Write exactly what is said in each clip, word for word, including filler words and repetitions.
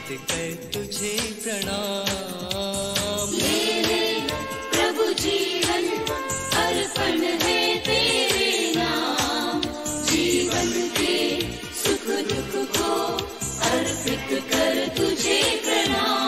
कर तुझे प्रणाम। ले ले प्रभु जीवन अर्पण है तेरे नाम, जीवन के सुख दुख को अर्पित कर तुझे प्रणाम।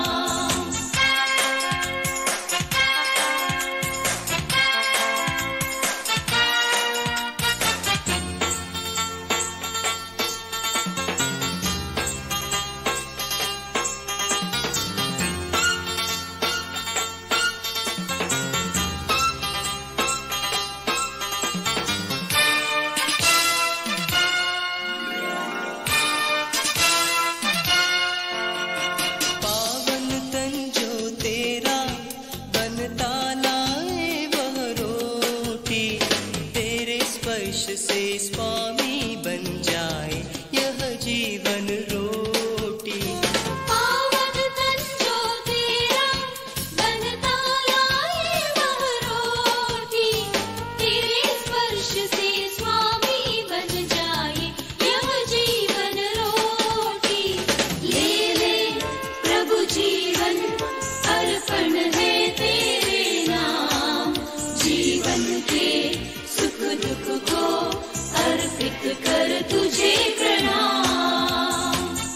स्पर्श से स्वामी बन जाए यह जीवन रोटी। पावन तन जो तेरा बनता लाए वह रोटी, तेरे स्पर्श से स्वामी बन जाए यह जीवन रोटी। ले ले प्रभु जीवन अर्पण है तेरे नाम, जीवन के सुख दुख को अर्पित कर तुझे प्रणाम।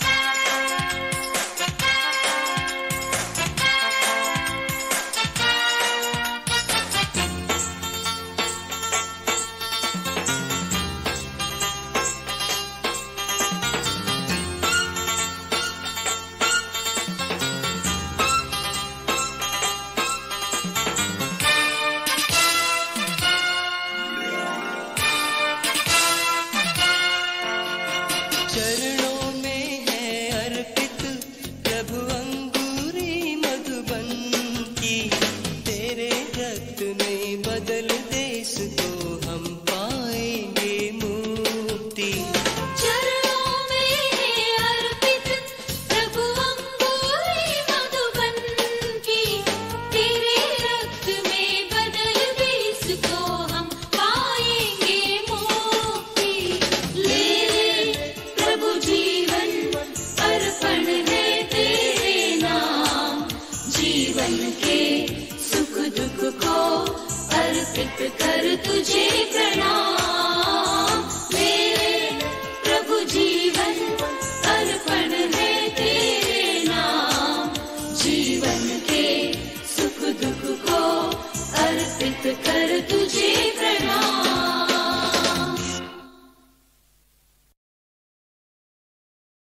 चरणों में है अर्पित प्रभु अंगूरी मधुबन की, तेरे रक्त में बदल